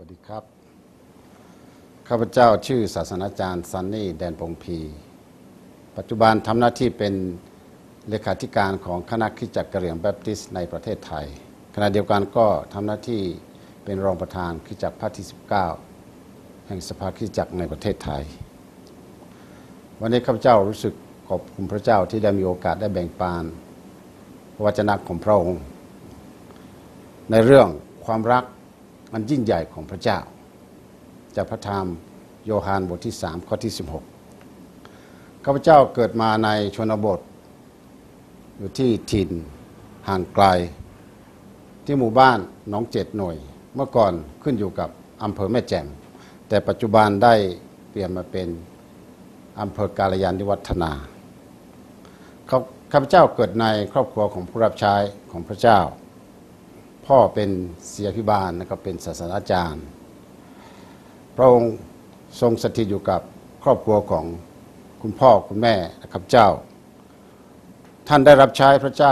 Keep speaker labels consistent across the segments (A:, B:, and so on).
A: สดีครับข้าพเจ้าชื่อศาสนาจารย์ซันนี่แดนปงพีปัจจุบันทำหน้าที่เป็นเลขาธิการของคณะคริสตจักรกะเหรี่ยงแบปติสต์ในประเทศไทยขณะเดียวกันก็ทำหน้าที่เป็นรองประธานคริสตจักรภาคที่19แห่งสภาคริสตจักรในประเทศไทยวันนี้ข้าพเจ้ารู้สึกขอบคุณพระเจ้าที่ได้มีโอกาสได้แบ่งปันพระวจนะของพระองค์ในเรื่องความรักอันยิ่งใหญ่ของพระเจ้าจากพระธรรมโยฮานบทที่3ข้อที่16ข้าพเจ้าเกิดมาในชนบทอยู่ที่ถิ่นห่างไกลที่หมู่บ้านหนอง7 หน่วยเมื่อก่อนขึ้นอยู่กับอำเภอแม่แจ่มแต่ปัจจุบันได้เปลี่ยนมาเป็นอำเภอกาลยาณิวัฒนาข้าพเจ้าเกิดในครอบครัวของผู้รับใช้ของพระเจ้าพ่อเป็นศิษยาภิบาลและก็เป็นศาสนาจารย์พระองค์ทรงสถิตอยู่กับครอบครัวของคุณพ่อคุณแม่และข้าพเจ้าท่านได้รับใช้พระเจ้า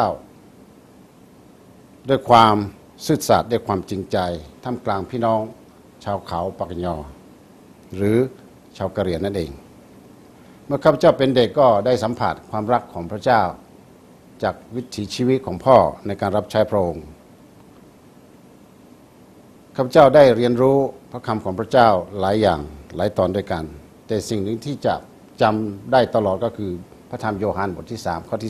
A: ด้วยความซื่อสัตย์ด้วยความจริงใจท่ามกลางพี่น้องชาวเขาปากยอหรือชาวกะเหรี่ยงนั่นเองเมื่อข้าพเจ้าเป็นเด็กก็ได้สัมผัสความรักของพระเจ้าจากวิถีชีวิตของพ่อในการรับใช้พระองค์ข้าพเจ้าได้เรียนรู้พระคำของพระเจ้าหลายอย่างหลายตอนด้วยกันแต่สิ่งหนึ่งที่จะจำได้ตลอดก็คือพระธรรมโยฮานบทที่3ข้อที่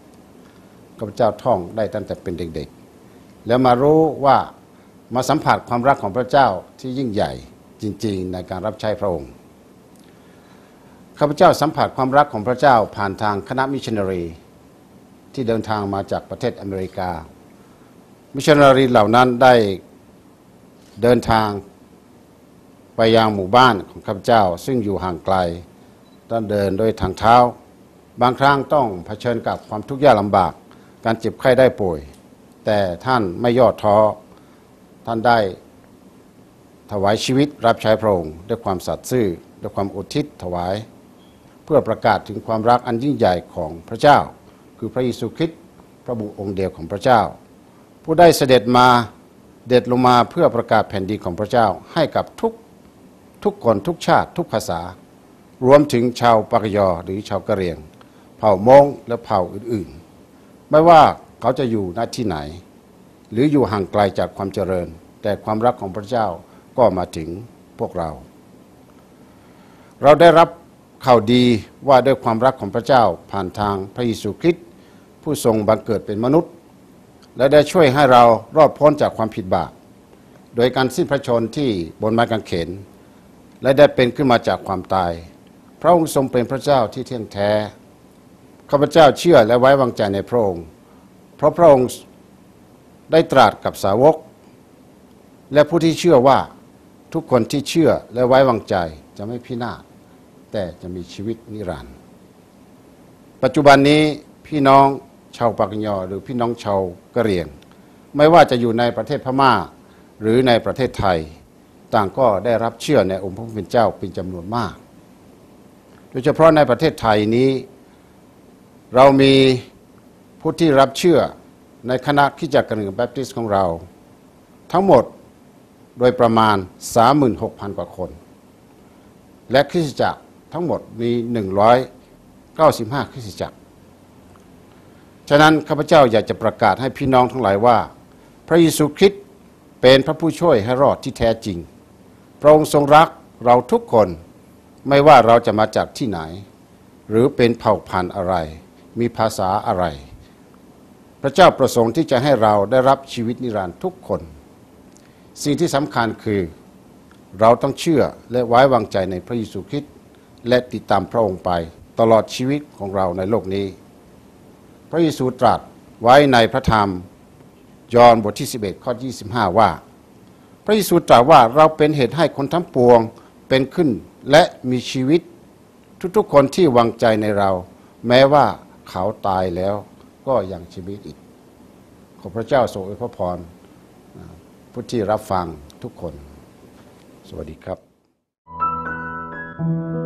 A: 16ข้าพเจ้าท่องได้ตั้งแต่เป็นเด็กๆแล้วมารู้ว่ามาสัมผัสความรักของพระเจ้าที่ยิ่งใหญ่จริงๆในการรับใช้พระองค์ข้าพเจ้าสัมผัสความรักของพระเจ้าผ่านทางคณะมิชชันนารีที่เดินทางมาจากประเทศอเมริกามิชชันนารีเหล่านั้นได้เดินทางไปยังหมู่บ้านของข้าพเจ้าซึ่งอยู่ห่างไกลต้องเดินโดยทางเท้าบางครั้งต้องเผชิญกับความทุกข์ยากลำบากการเจ็บไข้ได้ป่วยแต่ท่านไม่ย่อท้อท่านได้ถวายชีวิตรับใช้พระองค์ด้วยความสัตย์ซื่อด้วยความอุทิศถวายเพื่อประกาศถึงความรักอันยิ่งใหญ่ของพระเจ้าคือพระเยซูคริสต์พระบุตรองค์เดียวของพระเจ้าผู้ได้เสด็จมาเด็ดลงมาเพื่อประกาศแผ่นดินของพระเจ้าให้กับทุกคนทุกชาติทุกภาษารวมถึงชาวปากยอหรือชาวกะเหรี่ยงเผ่ามงและเผ่าอื่นๆไม่ว่าเขาจะอยู่ณที่ไหนหรืออยู่ห่างไกลจากความเจริญแต่ความรักของพระเจ้าก็มาถึงพวกเราได้รับข่าวดีว่าด้วยความรักของพระเจ้าผ่านทางพระเยซูคริสต์ผู้ทรงบังเกิดเป็นมนุษย์และได้ช่วยให้เรารอดพ้นจากความผิดบาปโดยการสิ้นพระชนม์ที่บนไม้กางเขนและได้เป็นขึ้นมาจากความตายพระองค์ทรงเป็นพระเจ้าที่เที่ยงแท้ข้าพเจ้าเชื่อและไว้วางใจในพระองค์เพราะพระองค์ได้ตรัสกับสาวกและผู้ที่เชื่อว่าทุกคนที่เชื่อและไว้วางใจจะไม่พินาศแต่จะมีชีวิตนิรันดร์ปัจจุบันนี้พี่น้องชาวปากยอหรือพี่น้องชาวกะเหรี่ยงไม่ว่าจะอยู่ในประเทศพม่าหรือในประเทศไทยต่างก็ได้รับเชื่อในองค์พระผู้เป็นเจ้าเป็นจำนวนมากโดยเฉพาะในประเทศไทยนี้เรามีผู้ที่รับเชื่อในคณะคริสตจักรกะเหรี่ยงแบปติสต์ของเราทั้งหมดโดยประมาณ 36,000 กว่าคนและคริสตจักรทั้งหมดมี195คริสตจักรฉะนั้นข้าพเจ้าอยากจะประกาศให้พี่น้องทั้งหลายว่าพระเยซูคริสต์เป็นพระผู้ช่วยให้รอดที่แท้จริงพระองค์ทรงรักเราทุกคนไม่ว่าเราจะมาจากที่ไหนหรือเป็นเผ่าพันธุ์อะไรมีภาษาอะไรพระเจ้าประสงค์ที่จะให้เราได้รับชีวิตนิรันดร์ทุกคนสิ่งที่สำคัญคือเราต้องเชื่อและไว้วางใจในพระเยซูคริสต์และติดตามพระองค์ไปตลอดชีวิตของเราในโลกนี้พระเยซูตรัสไว้ในพระธรรมยอห์นบทที่11ข้อ25ว่าพระเยซูตรัสว่าเราเป็นเหตุให้คนทั้งปวงเป็นขึ้นและมีชีวิตทุกๆคนที่วางใจในเราแม้ว่าเขาตายแล้วก็ยังชีวิตอีกขอพระเจ้าทรงอวยพรผู้ที่รับฟังทุกคนสวัสดีครับ